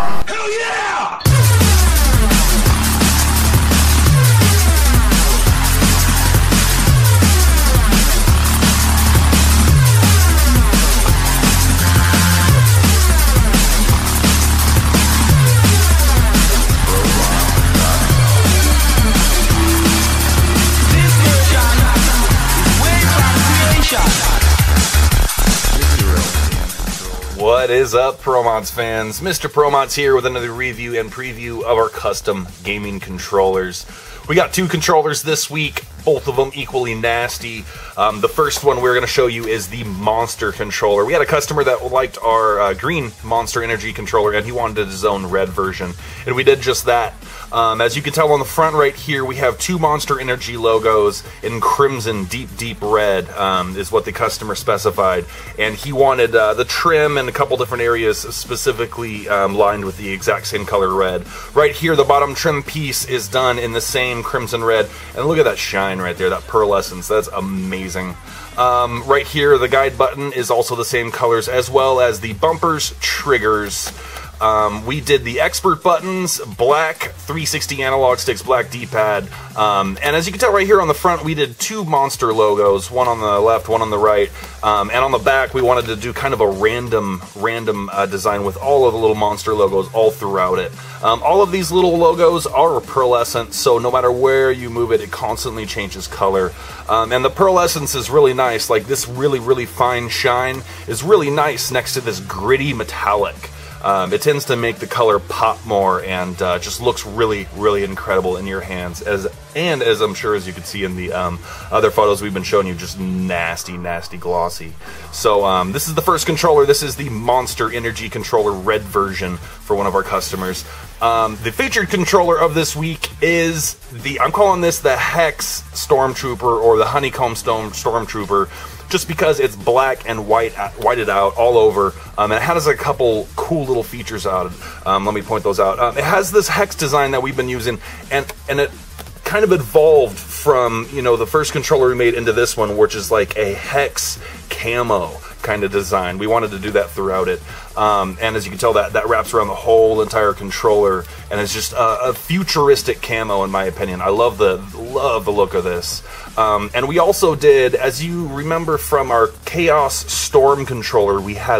Hell yeah! What is up, ProModz fans? Mr. ProModz here with another review and preview of our custom gaming controllers. We got two controllers this week, both of them equally nasty. The first one we're going to show you is the Monster controller. We had a customer that liked our green Monster Energy controller, and he wanted his own red version, and we did just that. As you can tell on the front right here, we have two Monster Energy logos in crimson, deep red, is what the customer specified. And he wanted the trim and a couple different areas specifically lined with the exact same color red. Right here, the bottom trim piece is done in the same crimson red. And look at that shine right there, that pearlescence, that's amazing. Right here, the guide button is also the same colors, as well as the bumpers, triggers. We did the expert buttons, black 360 analog sticks, black D-pad, and as you can tell right here on the front, we did two Monster logos, one on the left, one on the right, and on the back we wanted to do kind of a random design with all of the little Monster logos all throughout it. All of these little logos are pearlescent, so no matter where you move it, it constantly changes color. And the pearlescence is really nice, like this really fine shine is really nice next to this gritty metallic. It tends to make the color pop more and just looks really incredible in your hands, as I'm sure as you can see in the other photos we've been showing you, just nasty glossy. So this is the first controller. This is the Monster Energy controller red version for one of our customers. The featured controller of this week is I'm calling this the Hex Storm Trooper, or the Honeycomb Storm Trooper, just because it's black and whited out all over, and it has a couple cool little features out. Let me point those out. It has this hex design that we've been using, and it kind of evolved from, you know, the first controller we made into this one, which is like a hex camo kind of design. We wanted to do that throughout it, and as you can tell, that wraps around the whole entire controller, and it's just a futuristic camo in my opinion. I love the look of this. And we also did, as you remember from our Chaos Storm controller, we had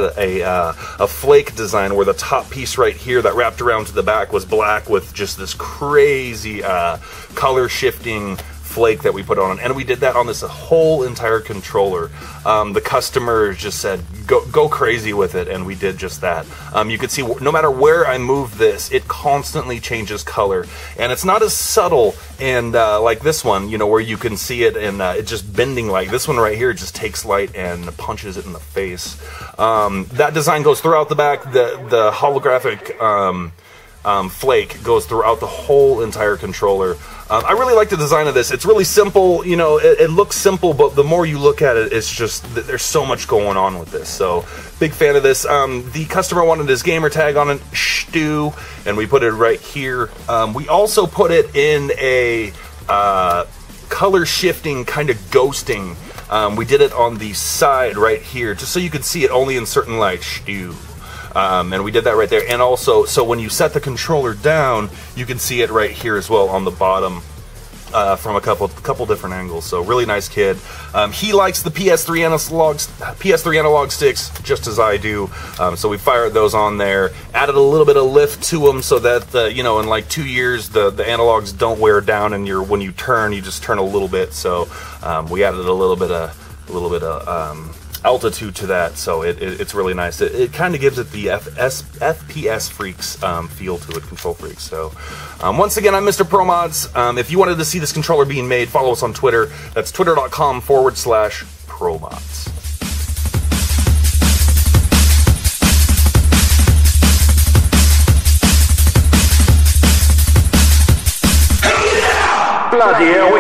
a flake design where the top piece right here that wrapped around to the back was black with just this crazy color shifting flake that we put on, and we did that on this whole entire controller. The customer just said go crazy with it, and we did just that. You can see no matter where I move this, it constantly changes color, and it's not as subtle and like this one, you know, where you can see it and it just bending. Like this one right here just takes light and punches it in the face. That design goes throughout the back. The holographic flake goes throughout the whole entire controller. I really like the design of this. It's really simple, you know, it looks simple, but the more you look at it, it's just, there's so much going on with this. So, big fan of this. The customer wanted his gamer tag on it, Stu, and we put it right here. We also put it in a color shifting, kind of ghosting. We did it on the side right here, just so you could see it only in certain light, Stu. And we did that right there, and also, so when you set the controller down, you can see it right here as well on the bottom, from a couple different angles. So really nice kid. He likes the PS3 analog sticks just as I do. So we fired those on there, added a little bit of lift to them so that you know, in like 2 years the analogs don't wear down, and when you turn, you just turn a little bit. So we added a little bit of altitude to that, so it's really nice. It kind of gives it the FPS Freaks feel to it, Control Freaks. So once again, I'm Mr. ProModz. If you wanted to see this controller being made, follow us on Twitter. That's twitter.com/ProModz. Bloody hell,